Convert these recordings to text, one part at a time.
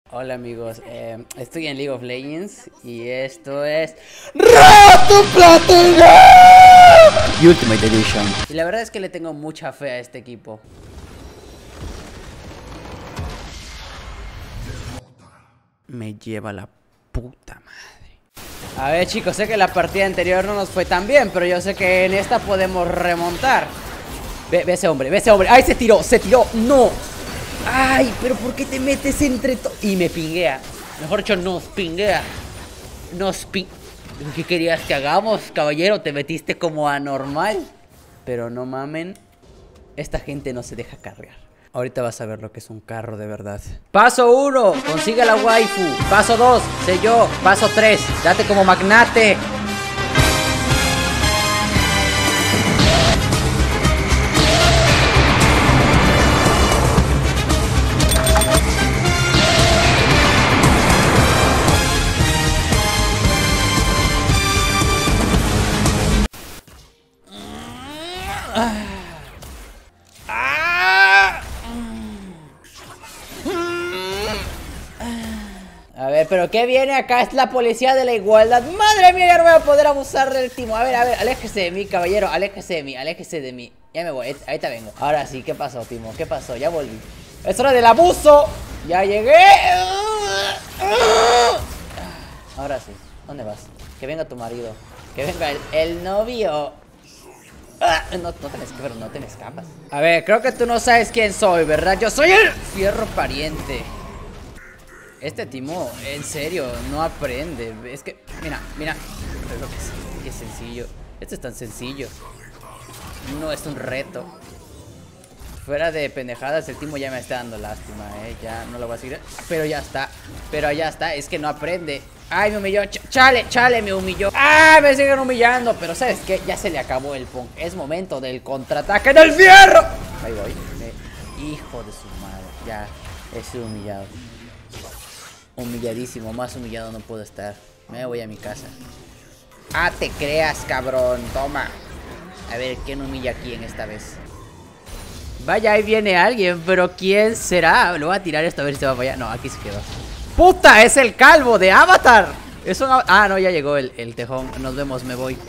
Hola amigos, estoy en League of Legends y esto es Reto Platino Ultimate Edition. Y la verdad es que le tengo mucha fe a este equipo. Me lleva la puta madre. A ver chicos, sé que la partida anterior no nos fue tan bien, pero yo sé que en esta podemos remontar. Ve ese hombre, ve ese hombre. ¡Ay, se tiró! ¡No! ¡Ay! Pero ¿por qué te metes entre todo? Y me pinguea. Mejor dicho, nos pinguea. ¿Qué querías que hagamos, caballero? Te metiste como anormal. Pero no mamen, esta gente no se deja cargar. Ahorita vas a ver lo que es un carro de verdad. Paso 1, consigue la waifu. Paso 2, sé yo. Paso 3, date como magnate. A ver, pero ¿qué viene acá? Es la policía de la igualdad. ¡Madre mía! Ya no voy a poder abusar del timo. A ver, aléjese de mí, caballero. Aléjese de mí. Ya me voy, ahorita vengo. Ahora sí, ¿qué pasó, timo? ¿Qué pasó? Ya volví. ¡Es hora del abuso! ¡Ya llegué! Ahora sí, ¿dónde vas? Que venga tu marido. Que venga el novio. No te me escapas. A ver, creo que tú no sabes quién soy, ¿verdad? Yo soy el fierro pariente. Este timo, en serio, no aprende. Es que, mira. Pero qué sencillo. Esto es tan sencillo. No es un reto. Fuera de pendejadas, el timo ya me está dando lástima, ya no lo voy a seguir. Pero ya está, es que no aprende. Ay, me humilló, chale, me humilló. Ay, me siguen humillando. Pero ¿sabes qué? Ya se le acabó el punk. Es momento del contraataque del fierro. Ahí voy, hijo de su madre. Ya, he sido humillado. Humilladísimo, más humillado no puedo estar. Me voy a mi casa. Ah, te creas, cabrón, toma. A ver, ¿quién humilla a quién esta vez? Vaya, ahí viene alguien, pero ¿quién será? Lo voy a tirar esto a ver si se va para allá. No, aquí se quedó. ¡Puta! Es el calvo de Avatar. Es un... Ah, no, ya llegó el tejón. Nos vemos, me voy.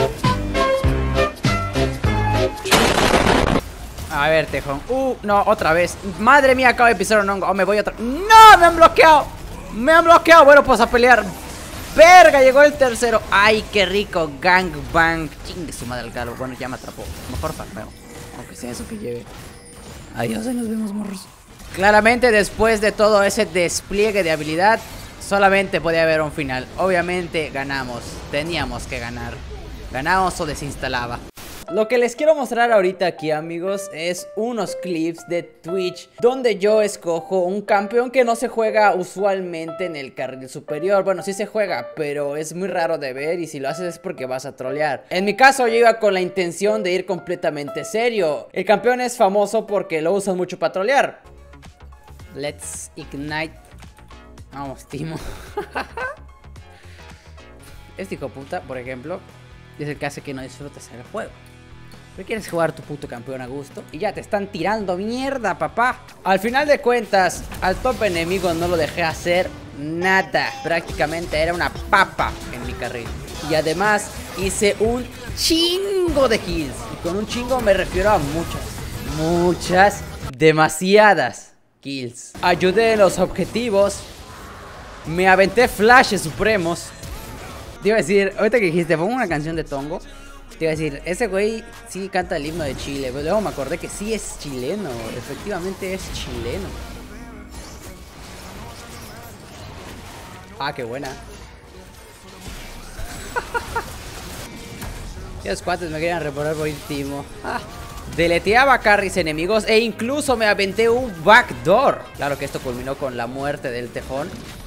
A ver, tejón. No, otra vez. Madre mía, acabo de pisar un hongo. Me voy otra... ¡No! ¡Me han bloqueado! Bueno, pues a pelear. ¡Verga! Llegó el tercero. ¡Ay, qué rico! Gangbang. Chingue su madre el calvo. Bueno, ya me atrapó. Mejor farmeo. Aunque sea eso que lleve. Adiós, nos vemos, morros. Claramente, después de todo ese despliegue de habilidad, solamente podía haber un final. Obviamente, ganamos. Teníamos que ganar. Ganamos o desinstalaba. Lo que les quiero mostrar ahorita aquí, amigos, es unos clips de Twitch donde yo escojo un campeón que no se juega usualmente en el carril superior. Bueno, sí se juega, pero es muy raro de ver y si lo haces es porque vas a trolear. En mi caso yo iba con la intención de ir completamente serio. El campeón es famoso porque lo usan mucho para trolear. Let's ignite. Vamos, Timo. Este hijo de puta, por ejemplo, es el que hace que no disfrutes el juego. ¿Qué quieres jugar tu puto campeón a gusto? Y ya te están tirando mierda, papá. Al final de cuentas, al top enemigo no lo dejé hacer nada. Prácticamente era una papa en mi carril. Y además hice un chingo de kills. Y con un chingo me refiero a muchas, demasiadas kills. Ayudé en los objetivos. Me aventé flashes supremos. Te iba a decir, ahorita que dijiste, pongo una canción de Tongo. Te iba a decir, ese güey sí canta el himno de Chile. Pero luego me acordé que sí es chileno. Efectivamente es chileno. Ah, qué buena. Los cuates me querían reportar por Timo. Deleteaba carries enemigos e incluso me aventé un backdoor. Claro que esto culminó con la muerte del tejón.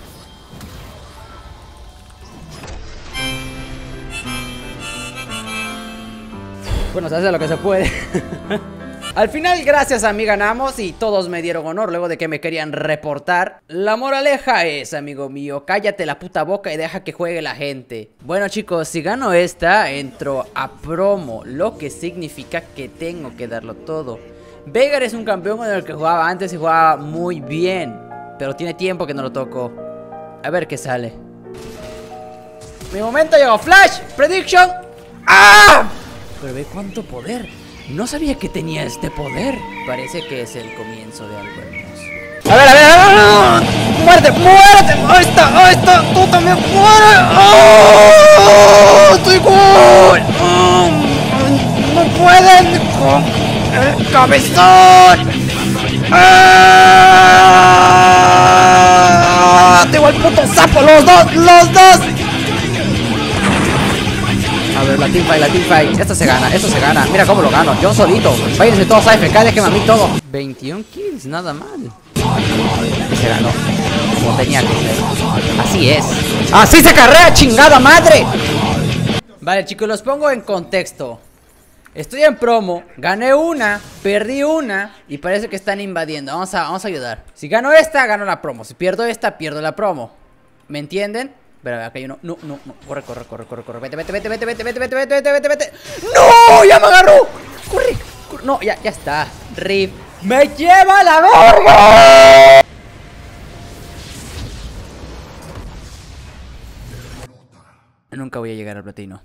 Bueno, se hace lo que se puede. Al final, gracias a mí ganamos y todos me dieron honor luego de que me querían reportar. La moraleja es, amigo mío, cállate la puta boca y deja que juegue la gente. Bueno, chicos, si gano esta, entro a promo, lo que significa que tengo que darlo todo. Veigar es un campeón con el que jugaba antes y jugaba muy bien. pero tiene tiempo que no lo toco. A ver qué sale. Mi momento llegó. Flash, Prediction. ¡Ah! Pero ve cuánto poder. No sabía que tenía este poder. Parece que es el comienzo de algo hermoso. A ver, a ver, a ver. ¡Muérete, muérete! ¡Ahí está! ¡Tú también muere! ¡Oh! ¡Estoy cool! ¡Oh! ¡No pueden! ¡Con el cabezón! ¡Ah! ¡Tengo el puto sapo! ¡Los dos! ¡Los dos! A ver, la teamfight. Esto se gana, esto se gana. Mira cómo lo gano, yo solito. Váyanse todos a AFK, déjenme a mí todo. 21 kills, nada mal. Y se ganó, como tenía que ser. Así es. ¡Así se carrea, chingada madre! Vale, chicos, los pongo en contexto. Estoy en promo, gané una, perdí una y parece que están invadiendo. Vamos a ayudar. Si gano esta, gano la promo. Si pierdo esta, pierdo la promo. ¿Me entienden? Pero acá hay uno. No. Corre. Vete. ¡No! ¡Ya me agarró! ¡Corre! No, ya está. RIP. ¡Me lleva la verga! Nunca voy a llegar al platino.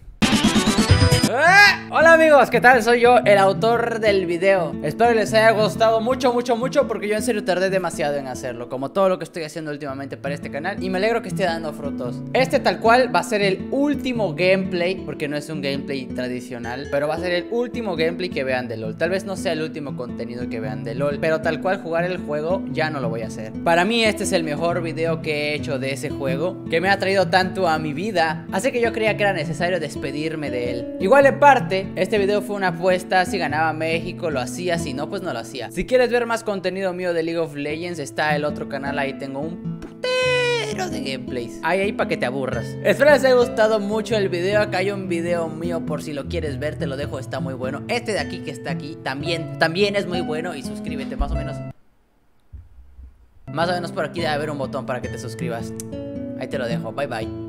Hola amigos, ¿qué tal? Soy yo, el autor del video. Espero les haya gustado mucho porque yo en serio tardé demasiado en hacerlo, como todo lo que estoy haciendo últimamente para este canal, y me alegro que esté dando frutos. Este tal cual va a ser el último gameplay, porque no es un gameplay tradicional, pero va a ser el último gameplay que vean de LOL. Tal vez no sea el último contenido que vean de LOL, pero tal cual jugar el juego ya no lo voy a hacer. Para mí este es el mejor video que he hecho de ese juego, que me ha traído tanto a mi vida, así que yo creía que era necesario despedirme de él. Igual en parte, este video fue una apuesta. Si ganaba México lo hacía, si no pues no lo hacía. Si quieres ver más contenido mío de League of Legends, está el otro canal, ahí tengo un putero de gameplays. Ahí para que te aburras. Espero les haya gustado mucho el video. Acá hay un video mío por si lo quieres ver, te lo dejo, está muy bueno. Este de aquí que está aquí también es muy bueno. Y suscríbete, más o menos por aquí debe haber un botón para que te suscribas. Ahí te lo dejo, bye bye.